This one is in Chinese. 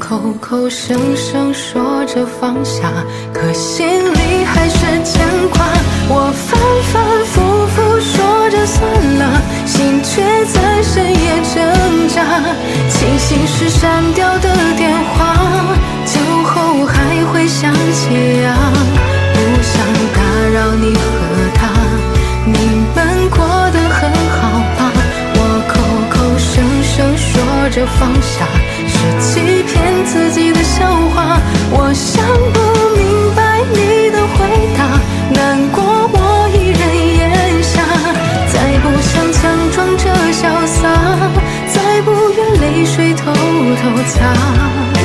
口口声声说着放下，可心里还是牵挂。我反反复复说着算了，心却在深夜挣扎。清醒时删掉的电话，酒后还会想起啊。不想打扰你和他，你们过得很好吧？我口口声声说着放下，是欺骗自己的笑话。我想不明白你的回答，难过我一人咽下。再不想强装着潇洒，再不愿泪水偷偷擦。